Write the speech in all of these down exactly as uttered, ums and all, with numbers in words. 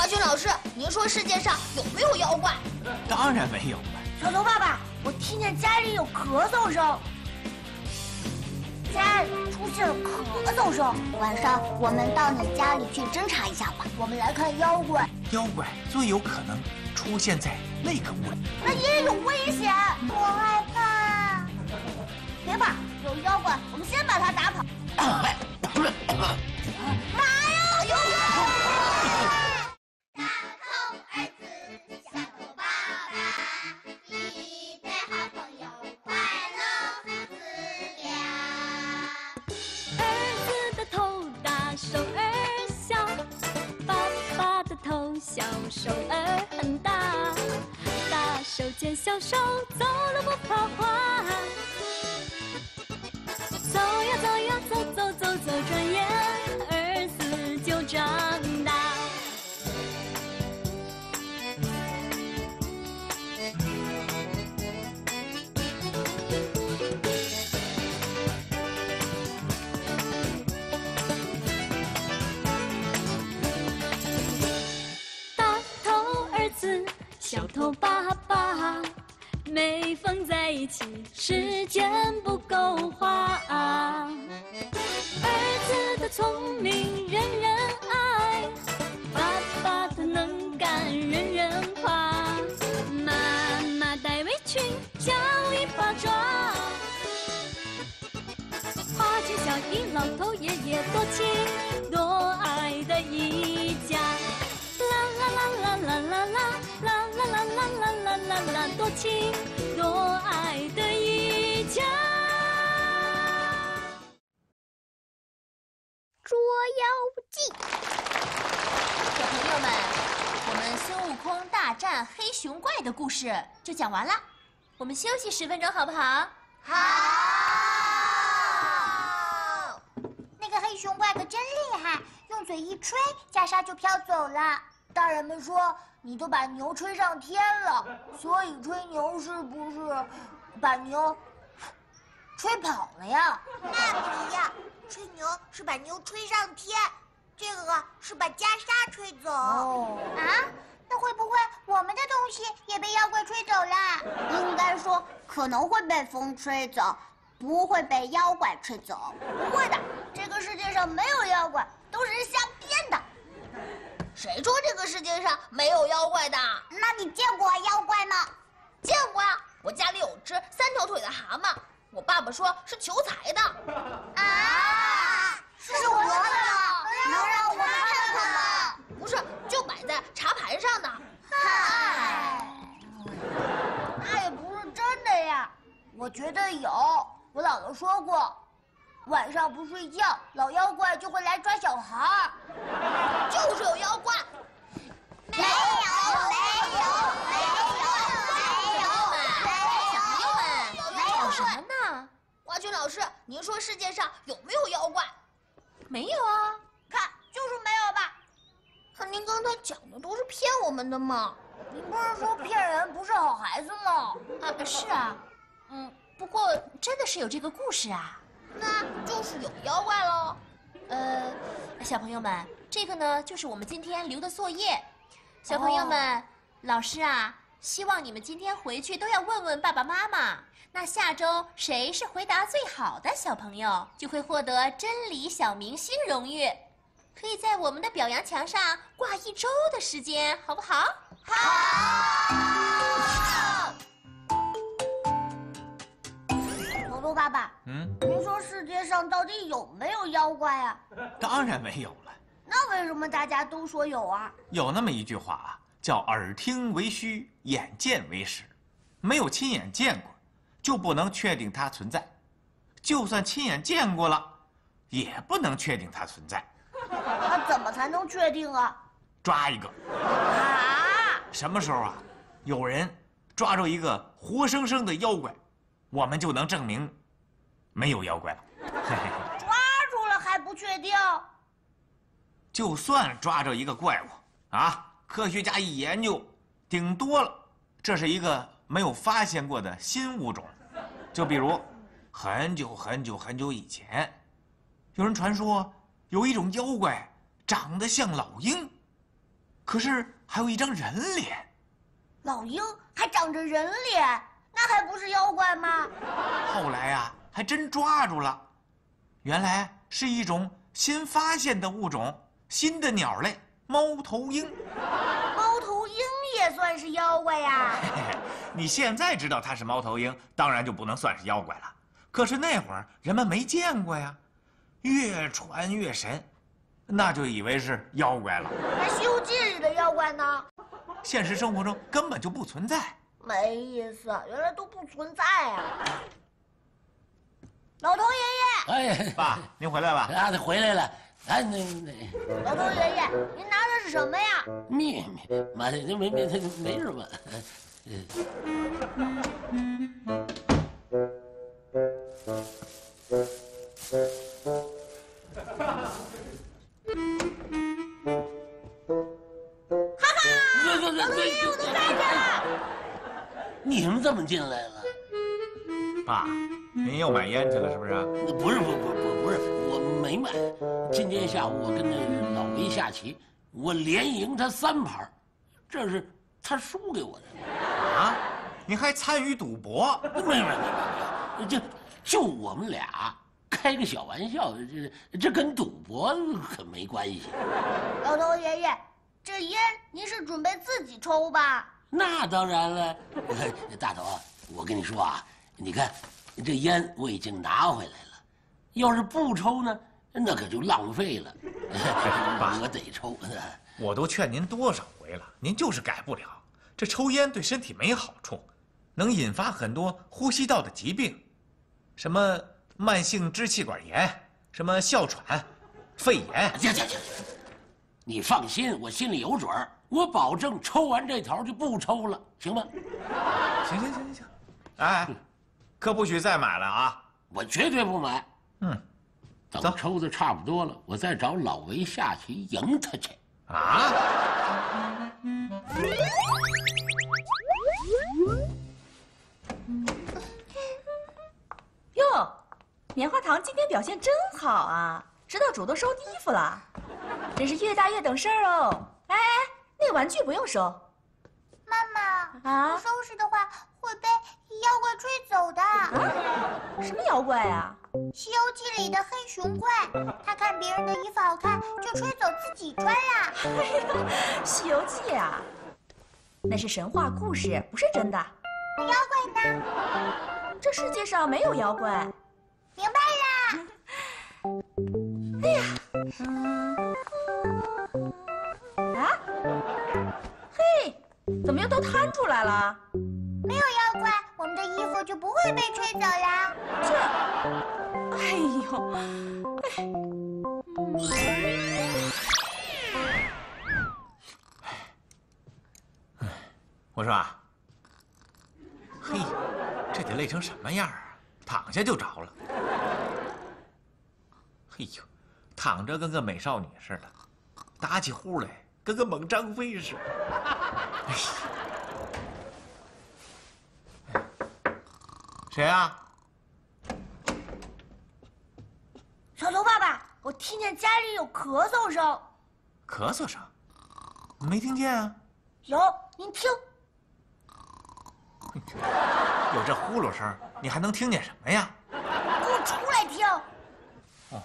华群老师，您说世界上有没有妖怪？ 当然没有了。 小头爸爸，我听见家里有咳嗽声，家里出现了咳嗽声。 晚上我们到你家里去侦查一下吧。 我们来看妖怪。 妖怪最有可能出现在那个屋里。 那也有危险， 我害怕。 别怕，有妖怪，我们先把它打跑。妈呀！妖怪！ 大头儿子，小头爸爸，一对好朋友，快乐父子俩。 儿子的头大，手儿小，爸爸的头小，手儿很大，大手牵小手，走路不怕滑。走呀走呀走走走走，转眼儿子就长大。大头儿子，小头爸爸，没放在一起，时间不够花。儿子的聪明人人爱，爸爸的能干人人夸。妈妈带围裙，叫一巴掌。花前小姨，老头爷爷，多亲多爱的一家。啦啦啦啦啦啦啦啦啦啦啦啦啦啦，多亲多爱的一家。 捉妖记。 小朋友们，我们孙悟空大战黑熊怪的故事就讲完了，我们休息十分钟好不好？ 好。那个黑熊怪可真厉害，用嘴一吹，袈裟就飘走了。 大人们说你都把牛吹上天了，所以吹牛是不是把牛吹跑了呀？ 那不一样，吹牛是把牛吹上天，这个是把袈裟吹走。 哦啊，那会不会我们的东西也被妖怪吹走了？ 应该说可能会被风吹走，不会被妖怪吹走。 不会的，这个世界上没有妖怪，都是人瞎编的。 谁说这个世界上没有妖怪的？ 那你见过妖怪吗？ 见过啊，我家里有只三条腿的蛤蟆，我爸爸说是求财的。 啊， 是活的， 能让我们看看吗？ 不是，就摆在茶盘上的。 嗨， 那也不是真的呀。我觉得有，我姥姥说过，晚上不睡觉，老妖怪就会来抓小孩。 就是有妖怪。 没有，没有，没有，没有， 小朋友们， 没有吵什么呢？华群老师，您说世界上有没有妖怪？没有啊， 看，就是没有吧？ 可您刚才讲的都是骗我们的嘛。 您不是说骗人不是好孩子吗？ 啊，是啊，嗯，不过真的是有这个故事啊。那就是有妖怪喽。呃，小朋友们，这个呢就是我们今天留的作业。小朋友们，哦、老师啊，希望你们今天回去都要问问爸爸妈妈。那下周谁是回答最好的小朋友，就会获得真理小明星荣誉，可以在我们的表扬墙上挂一周的时间，好不好？ 好。 头头爸爸， 嗯， 您说世界上到底有没有妖怪啊？ 当然没有了。 那为什么大家都说有啊？ 有那么一句话啊，叫耳听为虚，眼见为实。没有亲眼见过，就不能确定它存在；就算亲眼见过了，也不能确定它存在。 那怎么才能确定啊？ 抓一个。 啊？ 什么时候啊，有人抓住一个活生生的妖怪，我们就能证明没有妖怪了。 抓住了还不确定？ 就算抓着一个怪物啊，科学家一研究，顶多了，这是一个没有发现过的新物种。就比如，很久很久很久以前，有人传说有一种妖怪长得像老鹰， 可是还有一张人脸。 老鹰还长着人脸，那还不是妖怪吗？ 后来呀、啊，还真抓住了，原来是一种新发现的物种，新的鸟类——猫头鹰。 猫头鹰也算是妖怪呀？ 嘿嘿，你现在知道它是猫头鹰，当然就不能算是妖怪了。可是那会儿人们没见过呀，越传越神，那就以为是妖怪了。 那《西游记》里的妖怪呢？ 现实生活中根本就不存在。 没意思，原来都不存在啊！老头爷爷， 哎， 爸，您回来了。 啊，他回来了。哎，那那老头爷爷，您拿的是什么呀？ 秘密，妈的，那没没没没什么。 哈哈，老头爷爷，我都看见了。 你怎么这么进来了？ 爸，您又买烟去了是不是？ 不是，不不不不是，我没买。今天下午我跟那老韦下棋，我连赢他三盘，这是他输给我的。 啊，您还参与赌博？ 没有没有没有，就就我们俩开个小玩笑，这这跟赌博可没关系。 老头爷爷，这烟您是准备自己抽吧？ 那当然了，大头，我跟你说啊，你看这烟我已经拿回来了，要是不抽呢，那可就浪费了。我得抽。 我都劝您多少回了，您就是改不了。这抽烟对身体没好处，能引发很多呼吸道的疾病，什么慢性支气管炎，什么哮喘、肺炎。 行行行，你放心，我心里有准儿，我保证抽完这头就不抽了，行吗？ 行行行行行，哎，可不许再买了啊！ 我绝对不买。 嗯， 等抽的差不多了，我再找老韦下棋赢他去。 啊！ 哟，棉花糖今天表现真好啊，知道主动收衣服了，真是越大越懂事儿哦。哎，那个玩具不用收。 妈妈， 啊不收拾的话会被妖怪吹走的。 啊？什么妖怪呀？ 《西游记》里的黑熊怪，他看别人的衣服好看，就吹走自己穿啦。 哎呀，《西游记》啊，那是神话故事，不是真的。 妖怪呢？ 这世界上没有妖怪。 明白啦。 哎呀，嗯，啊，嘿，怎么又都摊出来了？ 没有妖怪，我们的衣服就不会被吹走啦。 这，哎呦，哎， 嗯，我说啊，嘿，这得累成什么样啊？躺下就着了。嘿呦，躺着跟个美少女似的，打起呼来跟个猛张飞似的。哎呀！ 谁啊？ 小头爸爸，我听见家里有咳嗽声。 咳嗽声？没听见啊？ 有，您听。 有这呼噜声，你还能听见什么呀？ 给我出来听。 哦。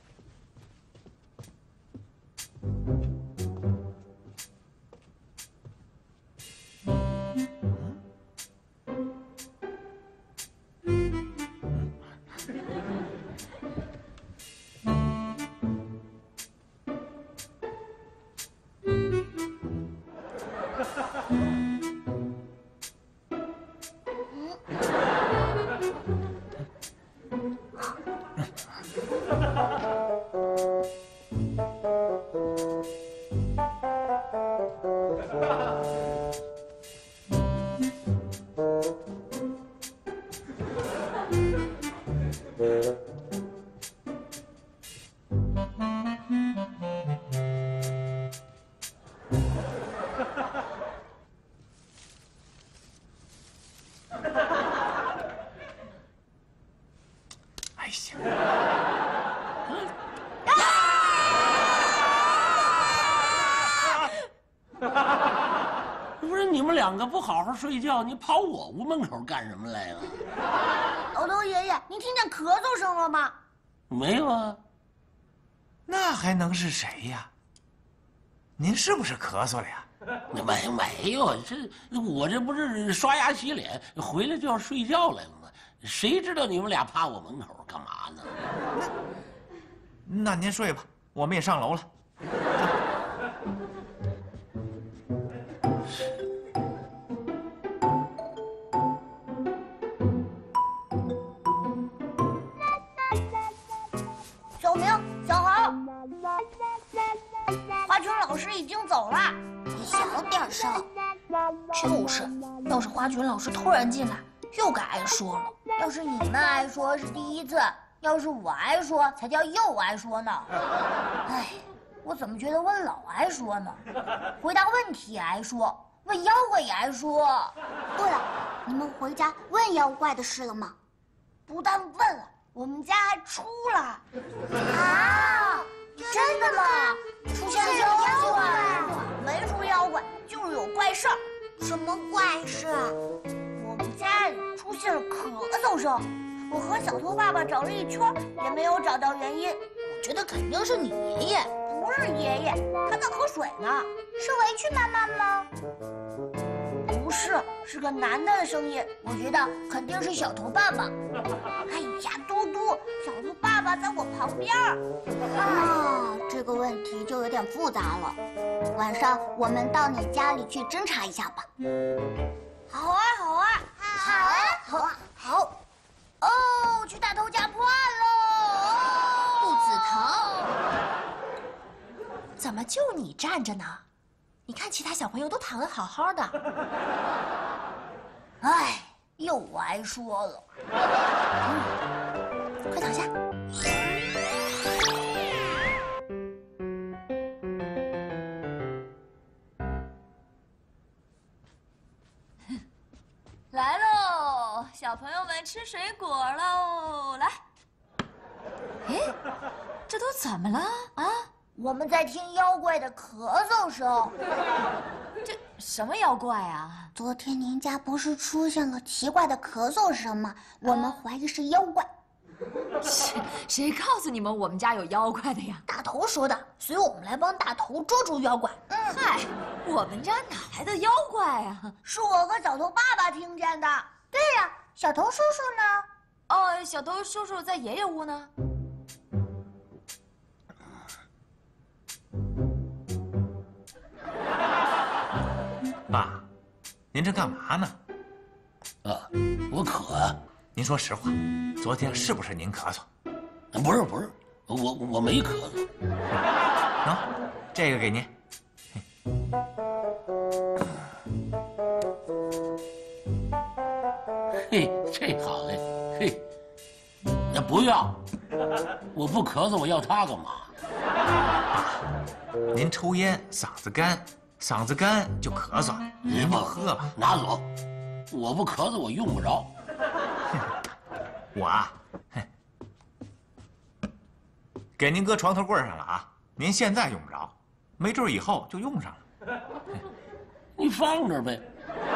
哎呀！ 你们两个不好好睡觉，你跑我屋门口干什么来了？ 老头爷爷，您听见咳嗽声了吗？ 没有啊。 那还能是谁呀？您是不是咳嗽了呀？ 没没有，这我这不是刷牙洗脸，回来就要睡觉来了吗？谁知道你们俩趴我门口干嘛呢？ 那您睡吧，我们也上楼了。 小明、小豪，华群老师已经走了。 你小点声。 就是，要是花群老师突然进来，又该挨说了。 要是你们挨说是第一次，要是我挨说才叫又挨说呢。哎，我怎么觉得我老挨说呢？回答问题也挨说，问妖怪也挨说。 对了，你们回家问妖怪的事了吗？ 不但问了，我们家还出了。 啊， 真的吗？出现了妖怪？没出妖怪，就是有怪事儿。 什么怪事？ 我们家里出现了咳嗽声，我和小头爸爸找了一圈，也没有找到原因。 我觉得肯定是你爷爷。 不是爷爷，他在喝水呢。 是围裙妈妈吗？ 不是，是个男的的声音。我觉得肯定是小头爸爸。哎呀，嘟嘟，小头爸爸在我旁边。 啊，这个问题就有点复杂了。晚上我们到你家里去侦查一下吧。 好啊，好啊， 好啊，好啊， 好。哦，去大头家破案喽！ 肚子疼，怎么就你站着呢？你看其他小朋友都躺得好好的。 哎，又挨说了。 嗯，快躺下。 来喽，小朋友们吃水果喽！来，哎，这都怎么了啊？ 我们在听妖怪的咳嗽声。 这什么妖怪啊？ 昨天您家不是出现了奇怪的咳嗽声吗？我们怀疑是妖怪。 谁谁告诉你们我们家有妖怪的呀？ 大头说的，所以我们来帮大头捉住妖怪。 嗯，嗨，我们家哪来的妖怪呀？ 是我和小头爸爸听见的。 对呀，小头叔叔呢？ 哦，小头叔叔在爷爷屋呢。 爸，您这干嘛呢？ 啊，我渴啊。 您说实话，昨天是不是您咳嗽？ 不是不是，我我没咳嗽。 喏，这个给您。 嘿，这好嘞，嘿，那不要，我不咳嗽，我要它干嘛？ 爸，您抽烟嗓子干，嗓子干就咳嗽，您不喝吧？ 拿走，我不咳嗽，我用不着。 我啊，哼，给您搁床头柜上了啊，您现在用不着，没准以后就用上了。 你放这儿呗。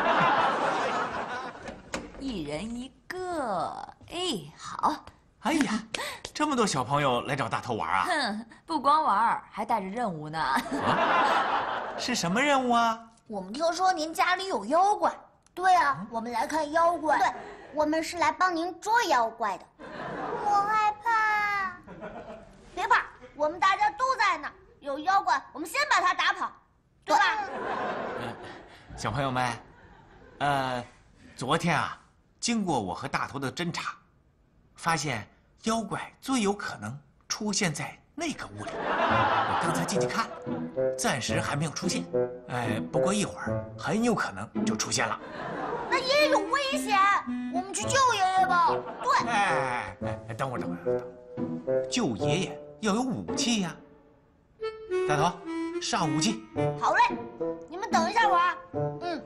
一人一个，哎，好。 哎呀，这么多小朋友来找大头玩啊？ 哼，不光玩，还带着任务呢。 啊，是什么任务啊？ 我们听说您家里有妖怪。 对啊，我们来看妖怪。 对，我们是来帮您捉妖怪的。 我害怕。别怕，我们大家都在呢。有妖怪，我们先把他打跑，对吧？ 呃，小朋友们，呃，昨天啊，经过我和大头的侦查，发现妖怪最有可能出现在那个屋里。我刚才进去看了，暂时还没有出现。哎，不过一会儿很有可能就出现了。 那爷爷有危险，我们去救爷爷吧。对。 哎哎哎，等会儿等会儿等会儿，救爷爷要有武器呀。大头，上武器。 好嘞，你们等一下我啊。嗯。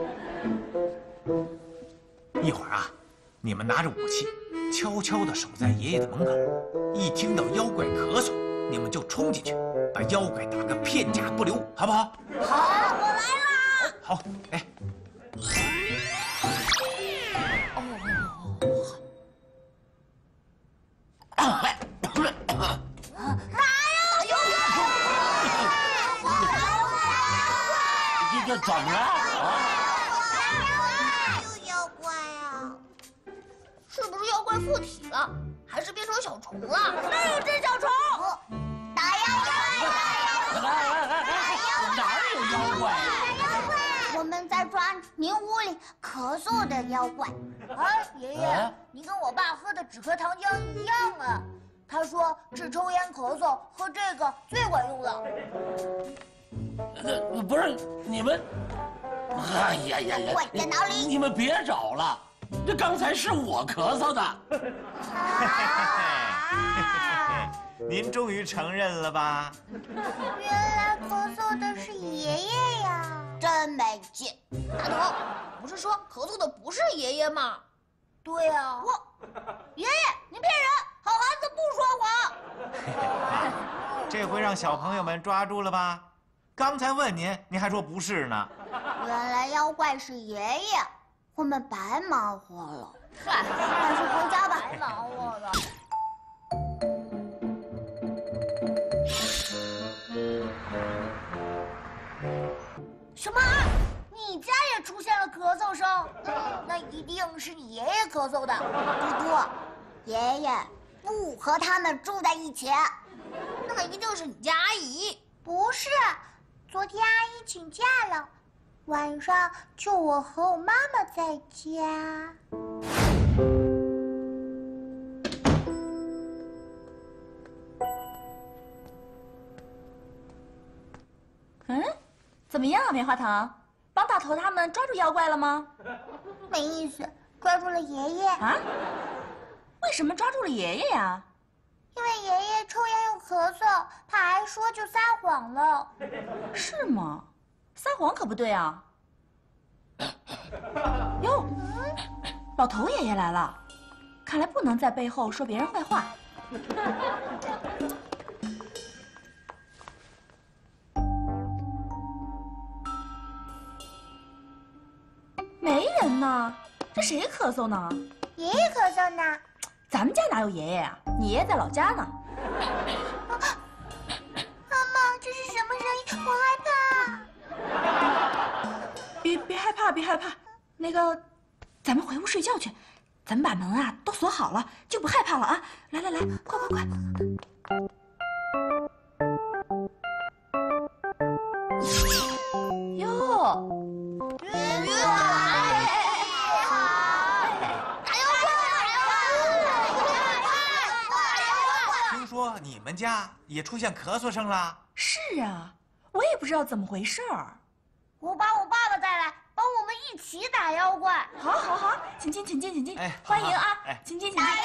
一会儿啊，你们拿着武器，悄悄地守在爷爷的门口。一听到妖怪咳嗽，你们就冲进去，把妖怪打个片甲不留，好不好？ 好，我来啦。 好，哎。 这怎么了？啊？ 有妖怪啊！ 是不是妖怪附体了，还是变成小虫了？ 那有只小虫， 打妖怪！ 哎哎哎哎，哪有妖怪？ 我们在抓您屋里咳嗽的妖怪。 哎，爷爷啊， 你跟我爸喝的止咳糖浆一样啊。他说治抽烟咳嗽喝这个最管用了。 那不是你们？哎呀呀呀！ 怪在哪里？ 你们别找了，这刚才是我咳嗽的。 您终于承认了吧？ 原来咳嗽的是爷爷呀，真没劲。 大头，不是说咳嗽的不是爷爷吗？ 对啊，我爷爷您骗人，好孩子不说谎。 这回让小朋友们抓住了吧？刚才问您，您还说不是呢。 原来妖怪是爷爷，我们白忙活了。 嗨， 还是回家吧。 白忙活了。什么？你家也出现了咳嗽声？那一定是你爷爷咳嗽的。 嘟嘟，爷爷不和他们住在一起。 那一定是你家阿姨。 不是，昨天阿姨请假了，晚上就我和我妈妈在家。 嗯，怎么样啊，棉花糖？帮大头他们抓住妖怪了吗？ 没意思，抓住了爷爷。 啊？为什么抓住了爷爷呀？ 因为爷爷抽烟又咳嗽，怕挨说就撒谎了。 是吗？撒谎可不对啊！哟，老头爷爷来了，看来不能在背后说别人坏话。没人呢，这谁咳嗽呢？ 爷爷咳嗽呢？ 咱们家哪有爷爷呀？你爷爷在老家呢。 妈妈，这是什么声音？我害怕。 别别害怕，别害怕。那个，咱们回屋睡觉去。咱们把门啊都锁好了，就不害怕了啊！来来来，快快快！哟， 听说你们家也出现咳嗽声了？ 是啊，我也不知道怎么回事儿。 我把我爸爸带来，帮我们一起打妖怪。 好，好，好，请进，请进，请进， 哎欢迎啊！ 哎请进，请进。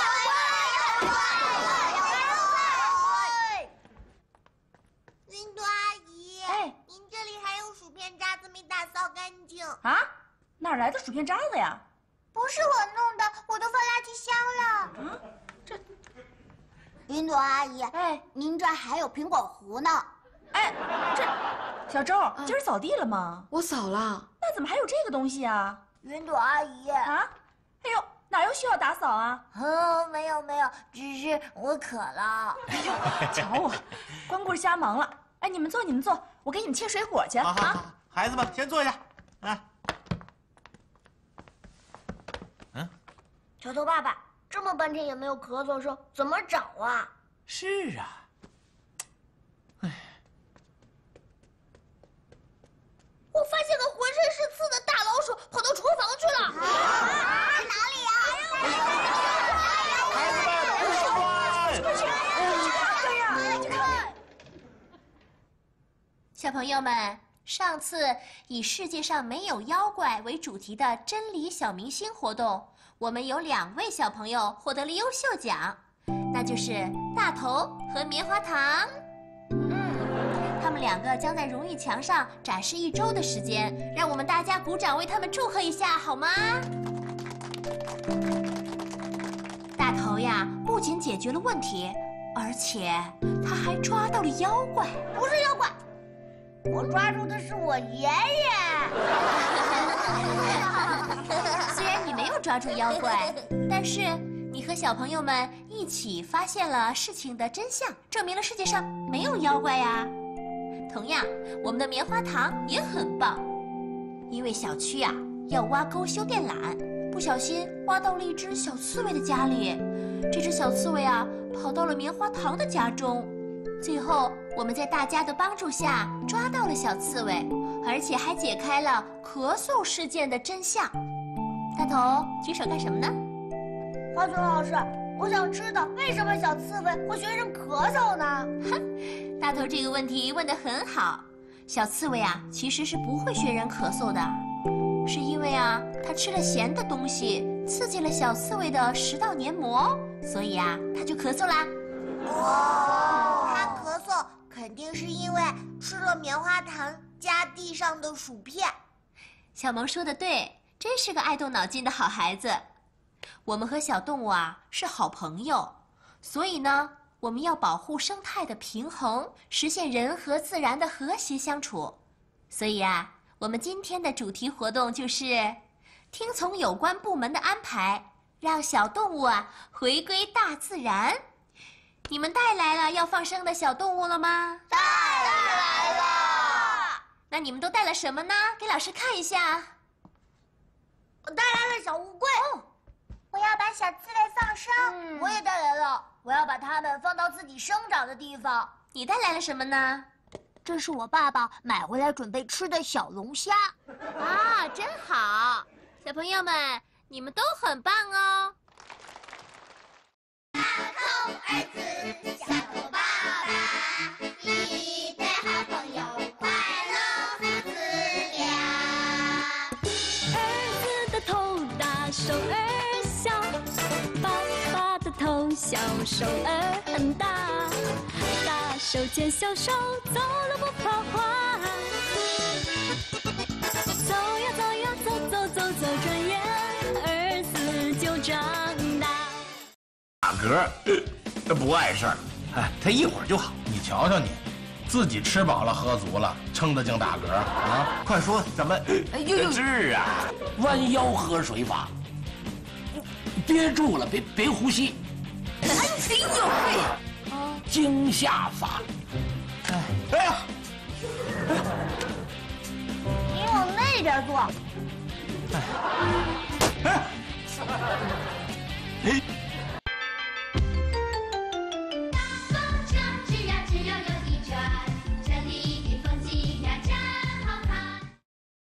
云朵阿姨， 哎， 您这里还有薯片渣子没打扫干净。 啊，哪儿来的薯片渣子呀？ 不是我弄的，我都放垃圾箱了。 啊，这， 云朵阿姨， 哎您这儿还有苹果核呢。 哎，这，小周，今儿扫地了吗？ 我扫了。 那怎么还有这个东西啊？ 云朵阿姨， 啊，哎呦，哪又需要打扫啊？ 哦，没有没有，只是我渴了。 哎呦，瞧我，光顾着瞎忙了。哎，你们坐，你们坐，我给你们切水果去啊。 好好好，孩子们先坐下。啊，嗯， 小头爸爸，这么半天也没有咳嗽声，怎么找啊？ 是啊。 我发现个浑身是刺的大老鼠跑到厨房去了。 哪里呀？ 孩子们，快去！ 小朋友们，上次以世界上没有妖怪为主题的真理小明星活动，我们有两位小朋友获得了优秀奖，那就是大头和棉花糖。嗯，他们两个将在荣誉墙上展示一周的时间，让我们大家鼓掌为他们祝贺一下，好吗？大头呀，不仅解决了问题，而且他还抓到了妖怪。 不是妖怪，我抓住的是我爷爷。 虽然你没有抓住妖怪，但是你和小朋友们一起发现了事情的真相，证明了世界上没有妖怪呀。 同样，我们的棉花糖也很棒。因为小区呀、啊、要挖沟修电缆，不小心挖到了一只小刺猬的家里。这只小刺猬啊跑到了棉花糖的家中。最后，我们在大家的帮助下抓到了小刺猬，而且还解开了咳嗽事件的真相。大头，举手干什么呢？ 花熊老师，我想知道为什么小刺猬会学人咳嗽呢？ 哼，大头这个问题问得很好。小刺猬啊，其实是不会学人咳嗽的，是因为啊，它吃了咸的东西，刺激了小刺猬的食道黏膜，所以啊，它就咳嗽啦。 哦，它咳嗽肯定是因为吃了棉花糖加地上的薯片。 小萌说的对，真是个爱动脑筋的好孩子。我们和小动物啊是好朋友，所以呢，我们要保护生态的平衡，实现人和自然的和谐相处。所以啊，我们今天的主题活动就是听从有关部门的安排，让小动物啊回归大自然。你们带来了要放生的小动物了吗？ 带来了。 那你们都带了什么呢？给老师看一下。 我带来了小乌龟。 哦， 我要把小刺猬放生。 嗯，我也带来了。我要把它们放到自己生长的地方。 你带来了什么呢？ 这是我爸爸买回来准备吃的小龙虾。 啊，真好！小朋友们，你们都很棒哦。 大头儿子，小头爸爸，一对好朋友，快乐父子俩。 儿子的头大，手儿小，爸爸的头小，手儿很大，大手牵小手，走路不怕滑。走呀走呀走走走走，转眼儿子就长大。 打嗝，他不碍事儿， 哎，他一会儿就好。 你瞧瞧你，自己吃饱了喝足了，撑得净打嗝啊！ 快说怎么治啊？ 弯腰喝水法，憋住了，别别呼吸。 哎呦嘿！ 惊吓法。 哎呀， 你往那边坐。 哎，哎。